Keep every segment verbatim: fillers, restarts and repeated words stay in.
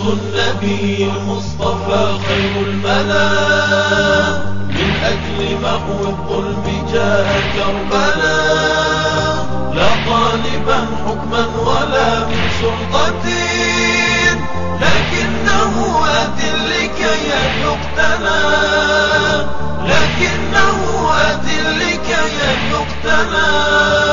النبي المصطفى خير الملا، من أجل محو الظلم جاء كربلاء، لا طالبا حكما ولا من سلطة، لكنه أت لكي يقتنى، لكنه أت لكي يقتنى.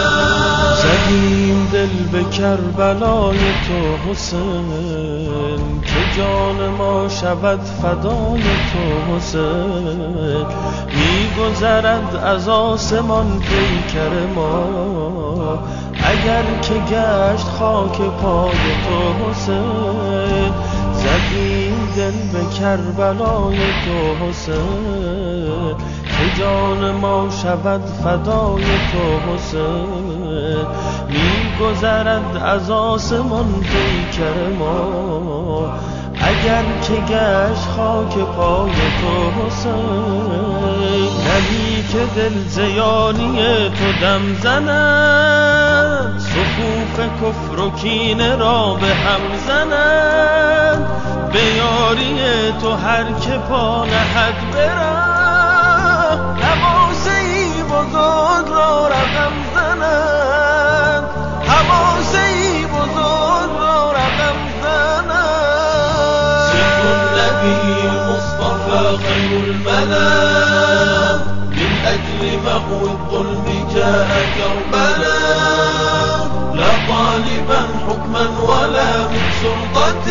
زدیم دل به کربلای تو حسین، که جان ما شود فدای تو حسین. میگذرد از آسمان پیکر ما، اگر که گشت خاک پای تو حسین. زدیم دل به کربلای تو حسین، که جان ما شود فدای تو حسین. میگذرد از آسمان پیکر ما، اگر که گشت خاک پای تو حسین. نمی که دل زیانی تو دم زند، صفوف کفر و کینه را به هم زند. به یاری تو هر که پا نهد برد، حماسه‌ای بزرگ را رقم زند، حماسه‌ای بزرگ را رقم زند. سر النبی المصطفى خير الملا، من أجل محو الظلم جاء كربلاء، لا طالبا حكما ولا من سلطة،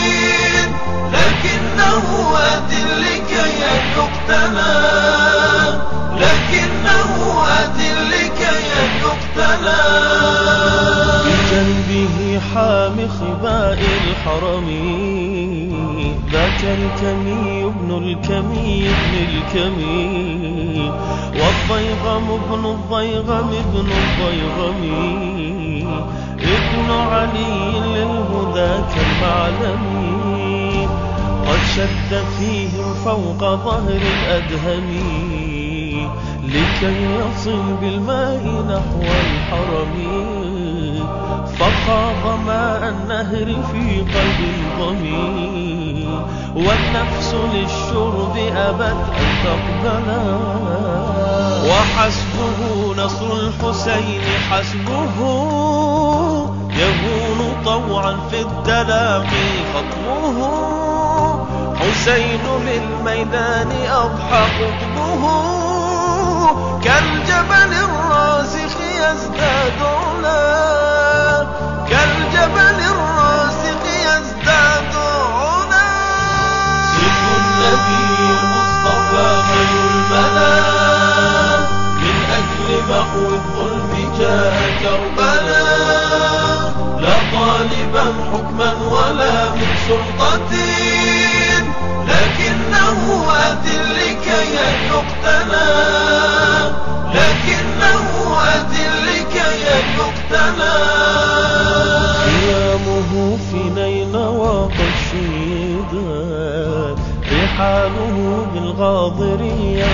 لكنه أت لكي يقتنى، لكنه أت لكي يقتنى. بجنبه حام خباء الحرم، ذاك الكمي ابن الكمي ابن الكمي، والضيغم ابن الضيغم ابن الضيغم، ابن علي للهدى كالمعلم. قد شد فيهم فوق ظهر الأدهم، لكي يصل بالماء نحو الحرم. فخاض ماء النهر في قلب الظمي، والنفس للشرب أبت أن تقبلا. وحسبه نصر الحسين حسبه، يهون طوعا في التلاقي خطوه. حسين للميدان أضحى قطبه، كالجبل الراسخ يزداد علا، كالجبل الراسخ يزداد علا. سر النبي المصطفى خير الملا، من أجل محو الظلم جاء كربلاء، لا طالبا حكما ولا من سلطة، لكنه أت لكي يقتنى، لكنه أت لكي يقتنى. خيامه في نينوى قد شيدت، رحاله بالغاضرية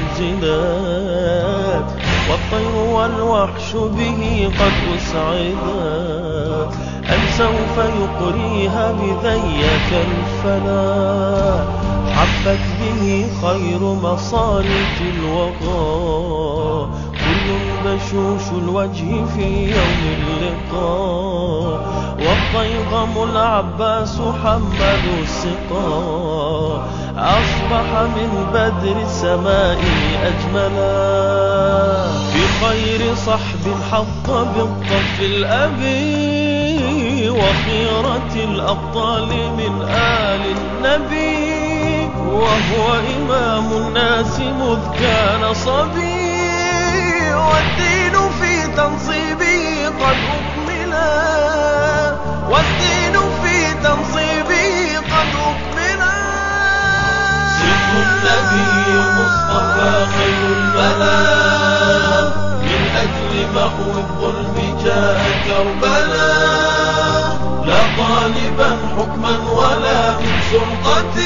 انزلت، والطير والوحش به قد أسعدت، أن سوف يقريها بذيك الفلا. حبت به خير مصالح الوغى، كل بشوش الوجه في يوم اللقاء. والضيغم العباس حمل السقا، أصبح من بدر السماء أجملا. بخير صحب حط بالطف الأبي، وخيرة الأبطال من آل النبي. وهو إمام الناس مذ كان صبي، والدين في تنصيبه قد أكملا، والدين في تنصيبه قد أكملا. سر النبي المصطفى خير الملا، من أجل محو الظلم جاء كربلاء، لا طالبا حكما ولا من سلطة،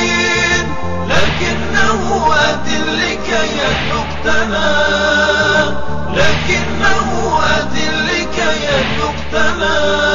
لكنه أت لكي يقتنى، لكنه أت لكي يقتنى.